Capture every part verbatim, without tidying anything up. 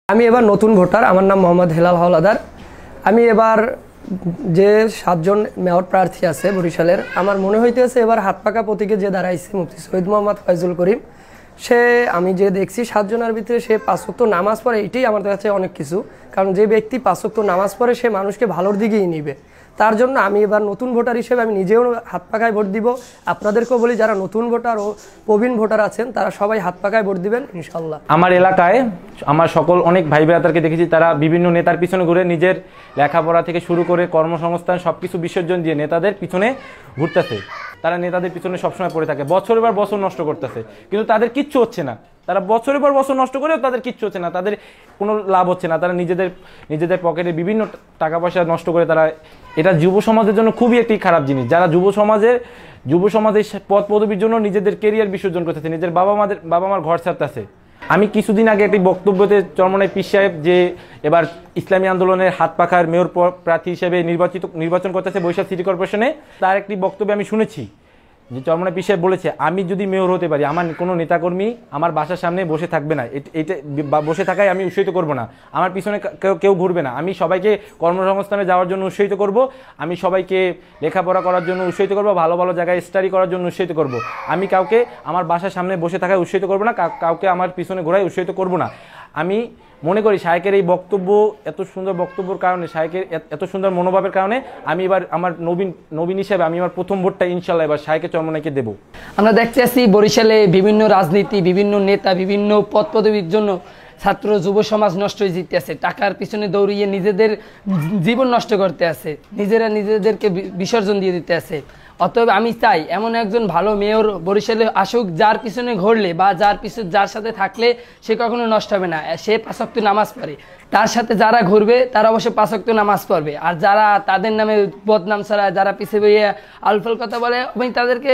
আমি এবার নতুন ভোটার। আমার নাম মোহাম্মদ হেলাল হাওলাদার। আমি এবার যে সাতজন মেয়র প্রার্থী আছে বরিশালের, আমার মনে হইতেছে এবার হাত পাকা প্রতীকে যে দাঁড়াইছে মুফতি সৈয়দ মোহাম্মদ ফয়জুল করিম, সে আমি যে দেখছি সাতজনের ভিতরে সে পাঁচ ওয়াক্ত নামাজ পড়ে, এটাই আমার কাছে অনেক কিছু। কারণ যে ব্যক্তি পাঁচ ওয়াক্ত নামাজ পড়ে সে মানুষকে ভালোর দিকেই নিবে। তার জন্য আমি এবার নতুন ভোটার হিসেবে আমি নিজেও হাত পাকায় ভোট দিব। আপনাদেরকেও বলি যারা নতুন ভোটার ও প্রবীণ ভোটার আছেন তারা সবাই হাত পাকায় ভোট দিবেন ইনশাল্লাহ। আমার এলাকায় আমার সকল অনেক ভাই ব্রাদারকে দেখেছি, তারা বিভিন্ন নেতার পিছনে ঘুরে নিজের লেখাপড়া থেকে শুরু করে কর্মসংস্থান সব কিছু বিসর্জন দিয়ে নেতাদের পিছনে ঘুরতেছে। তারা নেতাদের পিছনে সবসময় পড়ে থাকে, বছরের পর বছর নষ্ট করতেছে, কিন্তু তাদের কিচ্ছু হচ্ছে না। তারা বছরের পর বছর নষ্ট করেও তাদের কিচ্ছু হচ্ছে না, তাদের কোনো লাভ হচ্ছে না। তারা নিজেদের নিজেদের পকেটে বিভিন্ন টাকা পয়সা নষ্ট করে তারা, এটা যুব সমাজের জন্য খুবই একটি খারাপ জিনিস। যারা যুব সমাজের যুব সমাজের পদ পদবীর জন্য নিজেদের কেরিয়ার বিসর্জন করতেছে, নিজের বাবা মাদের বাবা মার ঘর ছাড়তেছে। আমি কিছুদিন আগে একটি বক্তব্যতে চরমনাই পীর সাহেব যে এবার ইসলামী আন্দোলনের হাত পাখার মেয়র প্রার্থী হিসেবে নির্বাচিত নির্বাচন করতেছে বরিশাল সিটি কর্পোরেশনে, তার একটি বক্তব্যে আমি শুনেছি যে চরমনাই পীর সাহেব বলেছে, আমি যদি মেয়র হতে পারি আমার কোনো নেতাকর্মী আমার বাসার সামনে বসে থাকবে না, এটা বসে থাকায় আমি উৎসাহিত করব না, আমার পিছনে কেউ কেউ ঘুরবে না। আমি সবাইকে কর্মসংস্থানে যাওয়ার জন্য উৎসাহিত করব, আমি সবাইকে লেখাপড়া করার জন্য উৎসাহিত করব, ভালো ভালো জায়গায় স্টাডি করার জন্য উৎসাহিত করব। আমি কাউকে আমার বাসার সামনে বসে থাকায় উৎসাহিত করব না, কাউকে আমার পিছনে ঘোরায় উৎসাহিত করব না। আমি মনে করি শায়েকের এই বক্তব্য, এত সুন্দর বক্তব্যের কারণে, শায়েকের এত সুন্দর মনোভাবের কারণে আমি এবার আমার নবীন নবীন হিসেবে আমি আমার প্রথম ভোটটা ইনশাল্লাহ এবার শায়েকের চরমনাইকে দেব। আমরা দেখতে আসছি বরিশালে বিভিন্ন রাজনীতি, বিভিন্ন নেতা, বিভিন্ন পদ পদবীর জন্য ছাত্র যুব সমাজ নষ্ট হয়ে যেতে আছে, টাকার পিছনে দৌড়িয়ে নিজেদের জীবন নষ্ট করতে আছে, নিজেরা নিজেদেরকে বিসর্জন দিয়ে দিতে আছে। অতএব আমি চাই এমন একজন ভালো মেয়র বরিশালে আসুক, যার পিছনে ঘুরলে বা যার পিছনে যার সাথে থাকলে সে কখনো নষ্ট হবে না। সে পাঁচ ওয়াক্ত নামাজ পড়ে, তার সাথে যারা ঘুরবে তারা অবশ্যই পাঁচ ওয়াক্ত নামাজ পড়বে। আর যারা তাদের নামে বদনাম ছাড়া যারা পিছিয়ে বইয়ে আলফল কথা বলে, আমি তাদেরকে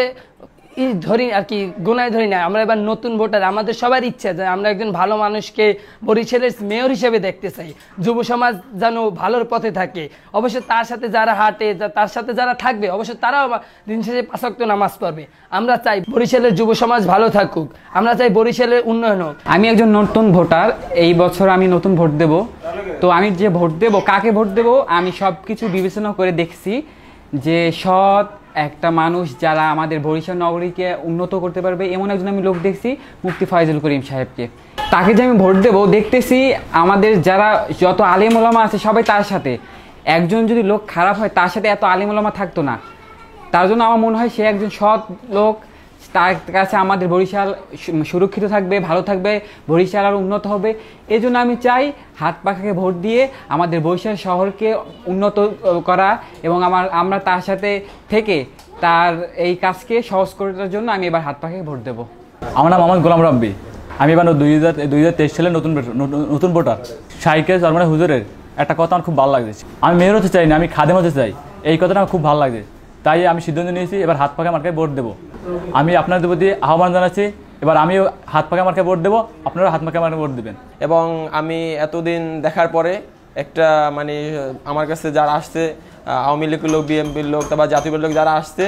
ই ধরি আর কি, গুনায় ধরি না। আমরা এবার নতুন ভোটার, আমাদের সবার ইচ্ছা যে আমরা একজন ভালো মানুষকে বরিশালের মেয়র হিসেবে দেখতে চাই, যুব সমাজ যেন ভালোর পথে থাকে। অবশ্য তার সাথে যারা হাঁটে, তার সাথে যারা থাকবে অবশ্য তারাও দিন শেষে পাঁচ ওয়াক্ত নামাজ পড়বে। আমরা চাই বরিশালের যুব সমাজ ভালো থাকুক, আমরা চাই বরিশালের উন্নয়ন হোক। আমি একজন নতুন ভোটার, এই বছর আমি নতুন ভোট দেব। তো আমি যে ভোট দেব, কাকে ভোট দেব, আমি সব কিছু বিবেচনা করে দেখছি যে সৎ একটা মানুষ যারা আমাদের বরিশাল নগরীকে উন্নত করতে পারবে এমন একজন আমি লোক দেখছি, মুফতি ফয়জুল করিম সাহেবকে। তাকে যে আমি ভোট দেবো, দেখতেছি আমাদের যারা যত আলেম ওলামা আছে সবাই তার সাথে। একজন যদি লোক খারাপ হয় তার সাথে এত আলেম ওলামা থাকতো না। তার জন্য আমার মনে হয় সে একজন সৎ লোক, তার কাছে আমাদের বরিশাল সুরক্ষিত থাকবে, ভালো থাকবে, বরিশাল আরও উন্নত হবে। এই জন্য আমি চাই হাত পাখাকে ভোট দিয়ে আমাদের বরিশাল শহরকে উন্নত করা এবং আমার আমরা তার সাথে থেকে তার এই কাজকে সহজ করার জন্য আমি এবার হাত পাখাকে ভোট দেবো। আমার নাম মোহাম্মদ গোলাম রাব্বি। আমি এবার দুই হাজার দুই হাজার তেইশ সালের নতুন নতুন ভোটার। শাইকের চরমনাই হুজুরের একটা কথা আমার খুব ভালো লাগছে, আমি মেয়র হতে চাই না, আমি খাদেম হতে চাই, এই কথাটা আমার খুব ভালো লাগছে। তাই আমি সিদ্ধান্ত নিয়েছি এবার হাত পাখা মার্কায় ভোট দেবো। আমি আপনাদের প্রতি আহ্বান জানাচ্ছি, এবার আমিও হাত পাখা মার্কায় ভোট দেবো, আপনারা হাত পাখা মার্কায় ভোট দেবেন। এবং আমি এতদিন দেখার পরে একটা মানে আমার কাছে যারা আসছে, আওয়ামী লীগের লোক, বিএনপির লোক, তারপর জাতীয় লোক যারা আসছে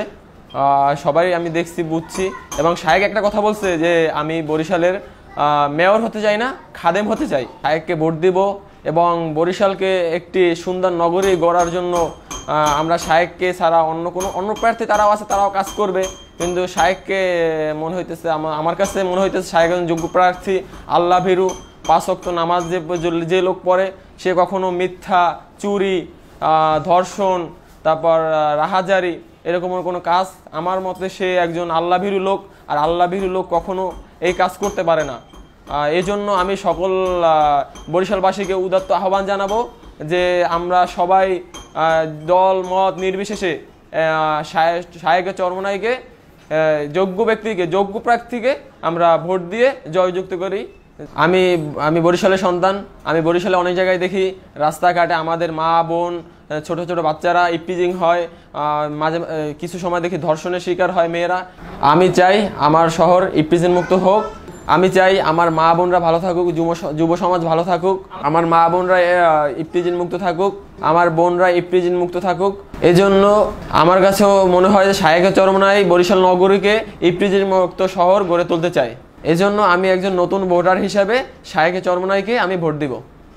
সবাই আমি দেখছি, বুঝছি। এবং শায়েক একটা কথা বলছে যে আমি বরিশালের মেয়র হতে চাই না, খাদেম হতে চাই। শায়েককে ভোট দিব এবং বরিশালকে একটি সুন্দর নগরী গড়ার জন্য আমরা শায়েককে ছাড়া অন্য কোনো অন্য প্রার্থী তারাও আছে, তারাও কাজ করবে, কিন্তু শায়েককে মনে হইতেছে আমার কাছে মনে হইতেছে শায়েক একজন যোগ্য প্রার্থী, আল্লাহ ভীরু, পাঁচ ওয়াক্ত নামাজ যে যে লোক পড়ে সে কখনো মিথ্যা, চুরি, ধর্ষণ, তারপর রাহাজারি এরকম কোনো কাজ, আমার মতে সে একজন আল্লাহ ভীরু লোক। আর আল্লাহ ভীরু লোক কখনো এই কাজ করতে পারে না। এই জন্য আমি সকল বরিশালবাসীকে উদাত্ত আহ্বান জানাবো যে আমরা সবাই দল মত নির্বিশেষে শায়েকের চরমনাইকে, যোগ্য ব্যক্তিকে, যোগ্য প্রার্থীকে আমরা ভোট দিয়ে জয়যুক্ত করি। আমি আমি বরিশালের সন্তান। আমি বরিশালে অনেক জায়গায় দেখি রাস্তাঘাটে আমাদের মা বোন, ছোট ছোট বাচ্চারা ইপটিজিং হয়, মাঝে কিছু সময় দেখি ধর্ষণের শিকার হয় মেয়েরা। আমি চাই আমার শহর ইপটিজিং মুক্ত হোক। আমি চাই আমার মা বোনরা ভালো থাকুক, যুব যুব সমাজ ভালো থাকুক, আমার মা বোনরা ইপটিজিং মুক্ত থাকুক, আমার বোনরা ইপটিজিং মুক্ত থাকুক। এজন্য আমার কাছেও মনে হয় যে শায়েকের চরমনাই বরিশাল নগরীকে ইপটিজিং মুক্ত শহর গড়ে তুলতে চাই। এজন্য আমি একজন নতুন ভোটার হিসেবে শায়েকের চরমনাইকে আমি ভোট দিব।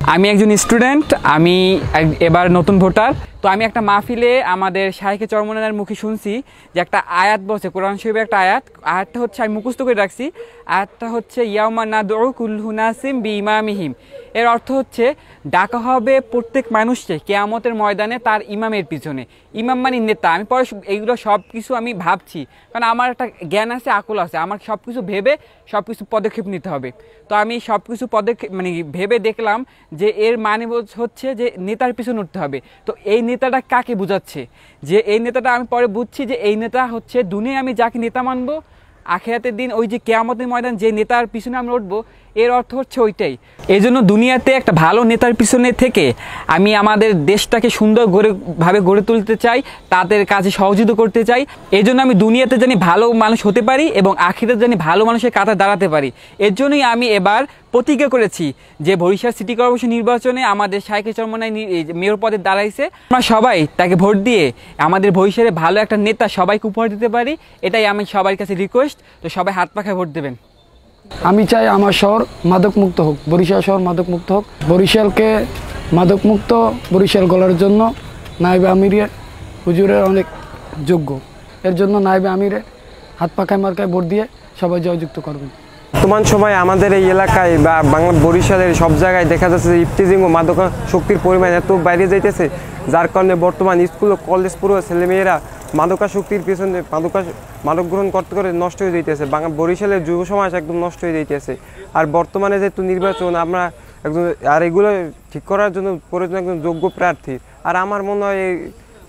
আমি একজন স্টুডেন্ট, আমি এক- এবার নতুন ভোটার। তো আমি একটা মাহফিলে আমাদের শাইখে চরমনার মুখে শুনছি যে একটা আয়াত বলছে, কোরআন শরীফের একটা আয়াত। আয়াতটা হচ্ছে আমি মুখস্থ করে রাখছি। আয়াতটা হচ্ছে ইয়াউমা নাদউ কুল্লু নাসিম বিইমামিহিম। এর অর্থ হচ্ছে ডাকা হবে প্রত্যেক মানুষকে কিয়ামতের ময়দানে তার ইমামের পিছনে। ইমাম মানে নেতা। আমি পরে সব- এইগুলো সব কিছু আমি ভাবছি, কারণ আমার একটা জ্ঞান আছে, আকল আছে, আমার সব কিছু ভেবে সব কিছু পদক্ষেপ নিতে হবে। তো আমি সব কিছু পদক্ষেপ মানে ভেবে দেখলাম যে এর মানে হচ্ছে যে নেতার পিছনে উঠতে হবে। তো এই নেতাটা কাকে বোঝাচ্ছে? যে এই নেতাটা আমি পরে বুঝছি যে এই নেতা হচ্ছে দুনিয়ায় আমি যাকে নেতা মানবো, আখিরাতের দিন ওই যে কিয়ামতের ময়দান যে নেতার পিছনে আমরা উঠবো, এর অর্থ হচ্ছে ওইটাই। এই জন্য দুনিয়াতে একটা ভালো নেতার পিছনে থেকে আমি আমাদের দেশটাকে সুন্দর গড়ে ভাবে গড়ে তুলতে চাই, তাদের কাজে সহযোগিতা করতে চাই। এই জন্য আমি দুনিয়াতে জানি ভালো মানুষ হতে পারি এবং আখিরাতে জানি ভালো মানুষের কাতারে দাঁড়াতে পারি। এর জন্যই আমি এবার প্রতিজ্ঞা করেছি যে বরিশাল সিটি কর্পোরেশন নির্বাচনে আমাদের শাইখে চরমনাই মেয়র পদে দাঁড়াইছে, আমরা সবাই তাকে ভোট দিয়ে আমাদের বরিশালে ভালো একটা নেতা সবাইকে উপহার দিতে পারি। এটাই আমি সবার কাছে রিকোয়েস্ট। তো সবাই হাত পাখায় ভোট দেবেন। আমি চাই আমার শহর মাদক মুক্ত হোক, বরিশাল শহর মাদক মুক্ত হোক। বরিশালকে মাদক মুক্ত বরিশাল গড়ার জন্য নায়েবে আমিরে হুজুরের অনেক যোগ্য। এর জন্য নায়েবে আমিরে হাত পাখায় মার্কায় ভোট দিয়ে সবাই জয়যুক্ত করবেন। বর্তমান সময়ে আমাদের এই এলাকায় বা বাংলা বরিশালের সব জায়গায় দেখা যাচ্ছে যে ইফতিজিং ও মাদক শক্তির পরিমাণ এত বাইরে যাইতেছে, যার কারণে বর্তমান স্কুল ও কলেজ পুরো ছেলেমেয়েরা মাদকা শক্তির পেছনে মাদকা মাদক গ্রহণ করতে করে নষ্ট হয়ে যাইতেছে। বাংলা বরিশালের যুব সমাজ একদম নষ্ট হয়ে যাইতেছে। আর বর্তমানে যেহেতু নির্বাচন, আমরা একজন আর এগুলো ঠিক করার জন্য প্রয়োজন একজন যোগ্য প্রার্থী। আর আমার মনে হয় এই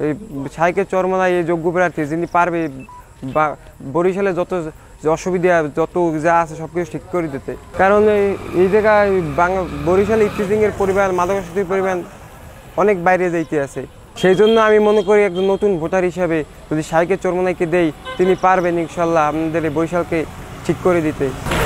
শাইখে চরমনাই এই যোগ্য প্রার্থী যিনি পারবে বা বরিশালে যত যে অসুবিধা যত যা আছে সব কিছু ঠিক করে দিতে। কারণ এই জায়গায় বাংলা বরিশালে ইফতিজিংয়ের পরিমাণ মাদকাসক্তির পরিমাণ অনেক বাইরে যাইতে আছে। সেই জন্য আমি মনে করি একজন নতুন ভোটার হিসাবে যদি শাইখে চরমনাইকে দেই, তিনি পারবেন ইনশাল্লাহ আপনাদের এই বরিশালকে ঠিক করে দিতে।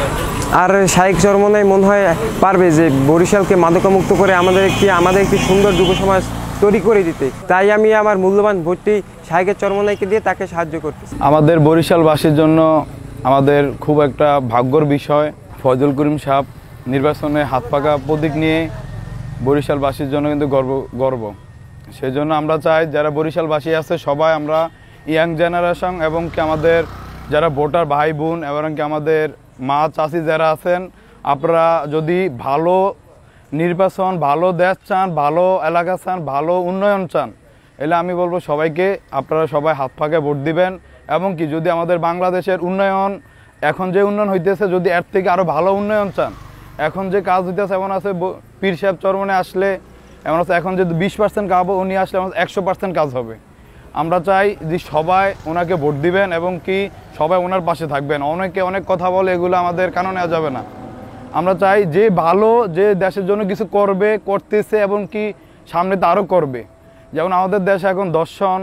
আর শাইখ চরমনাই মনে হয় পারবে যে বরিশালকে মাদকামুক্ত করে আমাদের একটি আমাদের একটি সুন্দর যুব সমাজ তৈরি করে দিতে। তাই আমি আমার মূল্যবান ভোটটি শাইখে চরমনাইকে দিয়ে তাকে সাহায্য করতেছি। আমাদের বরিশালবাসীর জন্য আমাদের খুব একটা ভাগ্যর বিষয়, ফজল করিম সাহেব নির্বাচনে হাত পাকা প্রতীক নিয়ে বরিশালবাসীর জন্য কিন্তু গর্ব গর্ব সেই জন্য আমরা চাই যারা বরিশালবাসী আছে সবাই আমরা ইয়াং জেনারেশন এবং কি আমাদের যারা ভোটার ভাই বোন এবং কি আমাদের মা চাচি যারা আছেন, আপনারা যদি ভালো নির্বাচন, ভালো দেশ চান, ভালো এলাকা চান, ভালো উন্নয়ন চান, এলে আমি বলবো সবাইকে আপনারা সবাই হাত পাকে ভোট দিবেন। এবং কি যদি আমাদের বাংলাদেশের উন্নয়ন এখন যে উন্নয়ন হইতেছে, যদি এর থেকে আরও ভালো উন্নয়ন চান, এখন যে কাজ হইতেছে এমন আছে পীর সাহেব চরমনে আসলে এমন আছে এখন যদি বিশ পার্সেন্ট কাজ উনি আসলে একশো পার্সেন্ট কাজ হবে। আমরা চাই যে সবাই ওনাকে ভোট দিবেন এবং কি সবাই ওনার পাশে থাকবেন। অনেকে অনেক কথা বলে, এগুলো আমাদের কানে নেওয়া যাবে না। আমরা চাই যে ভালো, যে দেশের জন্য কিছু করবে, করতেছে এবং কি সামনে তো আরও করবে। যেমন আমাদের দেশে এখন দর্শন,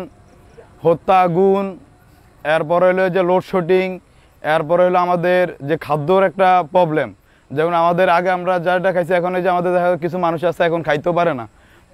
হত্যা, গুণ, এরপরে হলো যে লোডশেডিং, এরপরে হলো আমাদের যে খাদ্যর একটা প্রবলেম। যেমন আমাদের আগে আমরা যাটা খাইছি, এখন এই যে আমাদের দেখা কিছু মানুষ আছে এখন খাইতেও পারে না।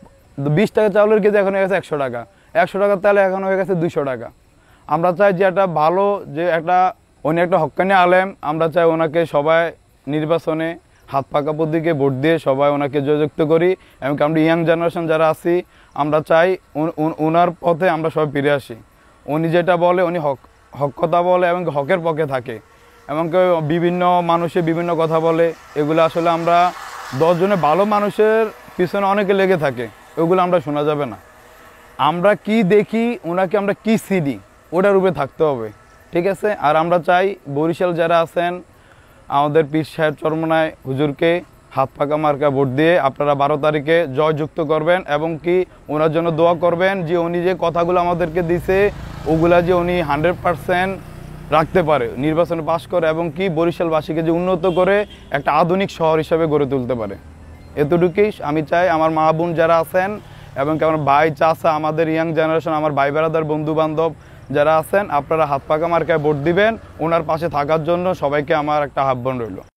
বিশ টাকা চাউলের কেজি এখন হয়ে গেছে একশো টাকা, একশো টাকার তাহলে এখন হয়ে গেছে দুইশো টাকা। আমরা চাই যে একটা ভালো, যে একটা উনি একটা হক্কানি আলেম, আমরা চাই ওনাকে সবাই নির্বাচনে হাত পাকা প্রতীকে ভোট দিয়ে সবাই ওনাকে জয়যুক্ত করি। এমনকি আমরা ইয়াং জেনারেশন যারা আছি, আমরা চাই ওনার পথে আমরা সবাই ফিরে আসি। উনি যেটা বলে উনি হক হক কথা বলে এবং হকের পক্ষে থাকে। এমনকি বিভিন্ন মানুষে বিভিন্ন কথা বলে, এগুলো আসলে আমরা দশজনে ভালো মানুষের পিছনে অনেকে লেগে থাকে, ওগুলো আমরা শোনা যাবে না। আমরা কি দেখি, ওনাকে আমরা কি চিনি, ওটার উপরে থাকতে হবে, ঠিক আছে? আর আমরা চাই বরিশাল যারা আছেন আমাদের পীর সাহেব চরমনাই হুজুরকে হাত পাকা মার্কা ভোট দিয়ে আপনারা বারো তারিখে জয়যুক্ত করবেন এবং কি ওনার জন্য দোয়া করবেন যে উনি যে কথাগুলো আমাদেরকে দিছে ওগুলা যে উনি হান্ড্রেড পারসেন্ট রাখতে পারে, নির্বাচনে পাশ করে এবং কি বরিশালবাসীকে যে উন্নত করে একটা আধুনিক শহর হিসাবে গড়ে তুলতে পারে। এতটুকুই আমি চাই। আমার মা বোন যারা আছেন এবং কি আমার ভাই চাচা, আমাদের ইয়াং জেনারেশন, আমার ভাই বেড়াদার বন্ধু বান্ধব যারা আছেন, আপনারা হাত পাকা মার্কায় ভোট দিবেন। ওনার পাশে থাকার জন্য সবাইকে আমার একটা আহ্বান রইল।